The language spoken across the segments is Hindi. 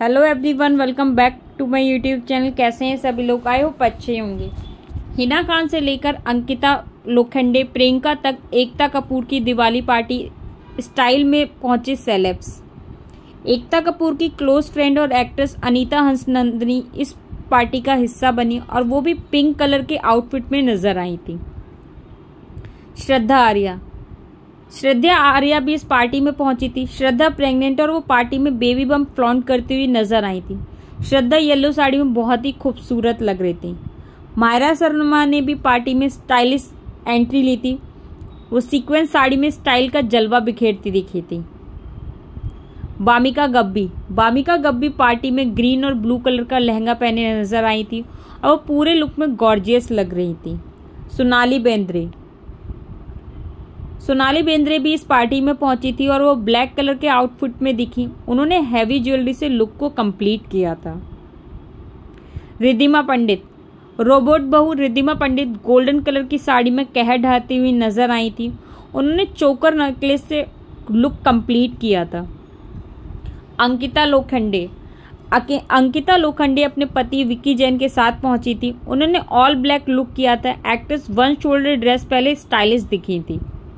Hello everyone, welcome back to my YouTube channel. कैसे हैं सभी लोग? आई होप अच्छे होंगे। हिना खान से लेकर अंकिता लोखंडे, प्रियंका तक एकता कपूर की दिवाली पार्टी स्टाइल में पहुंचे सेलेब्स। एकता कपूर की क्लोज फ्रेंड और एक्ट्रेस अनीता हंसनंदनी इस पार्टी का हिस्सा बनी और वो भी पिंक कलर के आउटफिट में नजर आई थी। श्रद्धा आर्या भी इस पार्टी में पहुंची थी। श्रद्धा प्रेग्नेंट और वो पार्टी में बेबी बम फ्लॉन्ट करती हुई नजर आई थी। श्रद्धा येलो साड़ी में बहुत ही खूबसूरत लग रही थी। मायरा शर्मा ने भी पार्टी में स्टाइलिश एंट्री ली थी। वो सीक्वेंस साड़ी में स्टाइल का जलवा बिखेरती दिखी थी। बामिका गब्बी पार्टी में ग्रीन और ब्लू कलर का लहंगा पहने नजर आई थी और वो पूरे लुक में गॉर्जियस लग रही थी। सोनाली बेंद्रे भी इस पार्टी में पहुंची थी और वो ब्लैक कलर के आउटफिट में दिखी। उन्होंने हैवी ज्वेलरी से लुक को कंप्लीट किया था। रोबोट बहू रिद्धिमा पंडित गोल्डन कलर की साड़ी में कहर ढाती हुई नजर आई थी। उन्होंने चोकर नेकलेस से लुक कंप्लीट किया था। अंकिता लोखंडे अपने पति विक्की जैन के साथ पहुंची थी। उन्होंने ऑल ब्लैक लुक किया था। एक्ट्रेस वन शोल्डर ड्रेस पहले स्टाइलिश दिखी थी।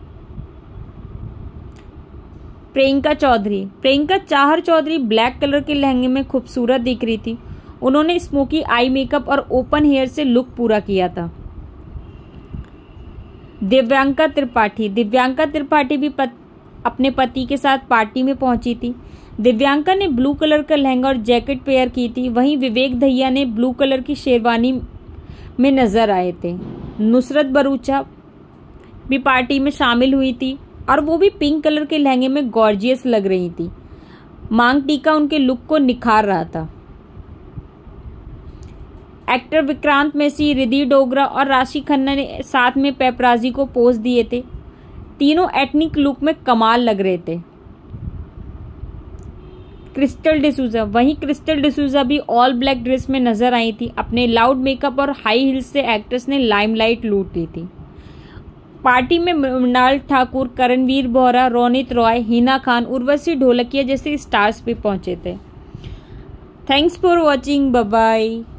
प्रियंका चाहर चौधरी ब्लैक कलर के लहंगे में खूबसूरत दिख रही थी। उन्होंने स्मोकी आई मेकअप और ओपन हेयर से लुक पूरा किया था। दिव्यांका त्रिपाठी भी अपने पति के साथ पार्टी में पहुंची थी। दिव्यांका ने ब्लू कलर का लहंगा और जैकेट पेयर की थी। वहीं विवेक दहिया ने ब्लू कलर की शेरवानी में नजर आए थे। नुसरत भरूचा भी पार्टी में शामिल हुई थी और वो भी पिंक कलर के लहंगे में गॉर्जियस लग रही थी। मांग टीका उनके लुक को निखार रहा था। एक्टर विक्रांत मैसी, रिद्धि डोगरा और राशि खन्ना ने साथ में पेपराजी को पोज दिए थे। तीनों एथनिक लुक में कमाल लग रहे थे। क्रिस्टल डिसूजा भी ऑल ब्लैक ड्रेस में नजर आई थी। अपने लाउड मेकअप और हाई हील्स से एक्ट्रेस ने लाइमलाइट लूट ली थी। पार्टी में मृणाल ठाकुर, करणवीर बोहरा, रोनित रॉय, हिना खान, उर्वशी ढोलकिया जैसे स्टार्स भी पहुंचे थे। Thanks for watching. Bye bye.